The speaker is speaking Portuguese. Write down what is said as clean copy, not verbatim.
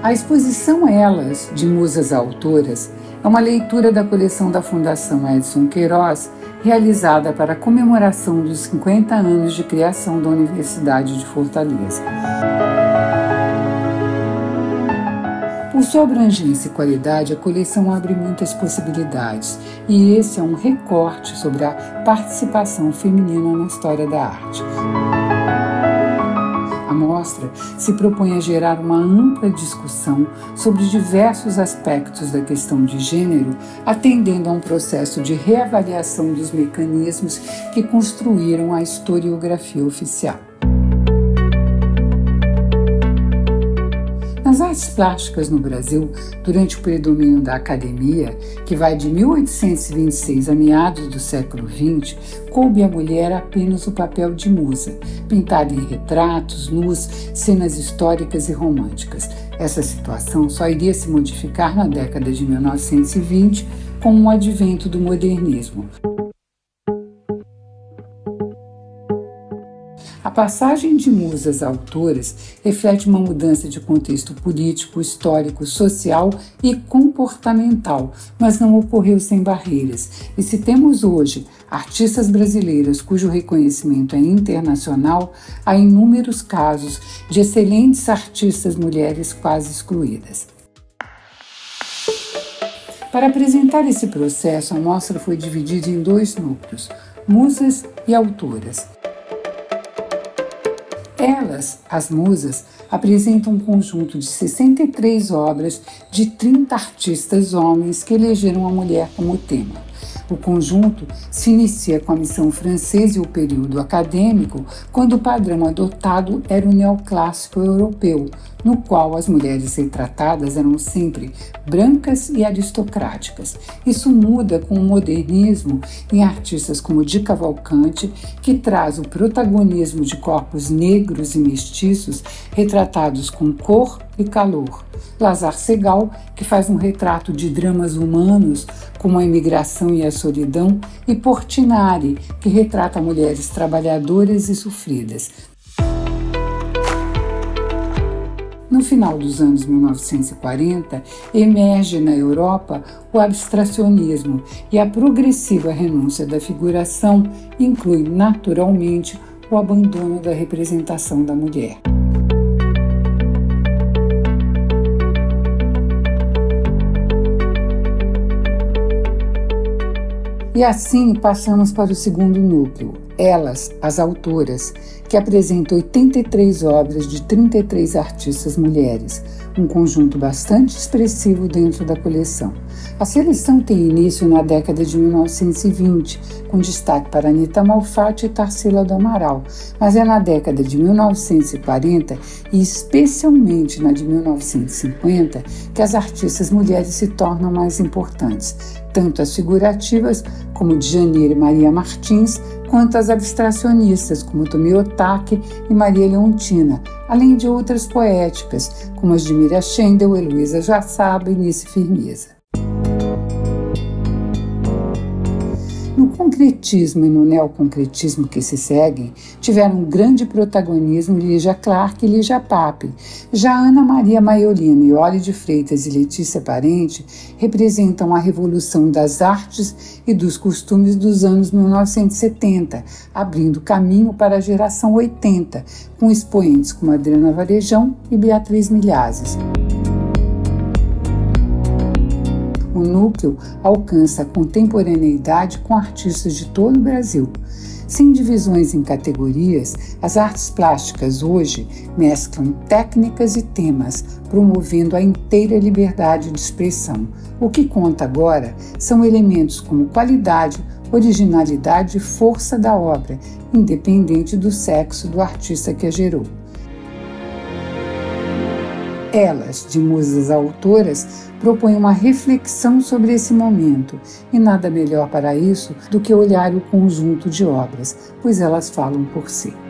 A exposição Elas, de Musas Autoras, é uma leitura da coleção da Fundação Edson Queiroz, realizada para a comemoração dos 50 anos de criação da Universidade de Fortaleza. Por sua abrangência e qualidade, a coleção abre muitas possibilidades, e esse é um recorte sobre a participação feminina na história da arte. A mostra se propõe a gerar uma ampla discussão sobre diversos aspectos da questão de gênero, atendendo a um processo de reavaliação dos mecanismos que construíram a historiografia oficial. Nas artes plásticas no Brasil, durante o predomínio da academia, que vai de 1826 a meados do século XX, coube à mulher apenas o papel de musa, pintada em retratos, nus, cenas históricas e românticas. Essa situação só iria se modificar na década de 1920 com o advento do modernismo. A passagem de musas a autoras reflete uma mudança de contexto político, histórico, social e comportamental, mas não ocorreu sem barreiras. E se temos hoje artistas brasileiras cujo reconhecimento é internacional, há inúmeros casos de excelentes artistas mulheres quase excluídas. Para apresentar esse processo, a mostra foi dividida em 2 núcleos: musas e autoras. Elas, as musas, apresentam um conjunto de 63 obras de 30 artistas homens que elegeram a mulher como tema. O conjunto se inicia com a missão francesa e o período acadêmico, quando o padrão adotado era o neoclássico europeu, no qual as mulheres retratadas eram sempre brancas e aristocráticas. Isso muda com o modernismo em artistas como Di Cavalcanti, que traz o protagonismo de corpos negros e mestiços retratados com cor e calor. Lazar Segal, que faz um retrato de dramas humanos como a imigração e a solidão, e Portinari, que retrata mulheres trabalhadoras e sofridas. No final dos anos 1940, emerge na Europa o abstracionismo e a progressiva renúncia da figuração inclui naturalmente o abandono da representação da mulher. E assim passamos para o segundo núcleo, Elas, as autoras, que apresenta 83 obras de 33 artistas mulheres, um conjunto bastante expressivo dentro da coleção. A seleção tem início na década de 1920, com destaque para Anita Malfatti e Tarsila do Amaral, mas é na década de 1940 e especialmente na de 1950 que as artistas mulheres se tornam mais importantes, tanto as figurativas, como Djanira e Maria Martins, quanto as abstracionistas, como Tomi Otaki e Maria Leontina, além de outras poéticas, como as de Mira Schendel, Heloísa Jaçaba e Nice Firmeza. No concretismo e no neoconcretismo que se seguem, tiveram grande protagonismo Lígia Clark e Lígia Pape. Já Ana Maria Maiolino, Iole de Freitas e Letícia Parente representam a revolução das artes e dos costumes dos anos 1970, abrindo caminho para a geração 80, com expoentes como Adriana Varejão e Beatriz Milhazes. O núcleo alcança a contemporaneidade com artistas de todo o Brasil. Sem divisões em categorias, as artes plásticas hoje mesclam técnicas e temas, promovendo a inteira liberdade de expressão. O que conta agora são elementos como qualidade, originalidade e força da obra, independente do sexo do artista que a gerou. Elas, de Musas Autoras, propõem uma reflexão sobre esse momento, e nada melhor para isso do que olhar o conjunto de obras, pois elas falam por si.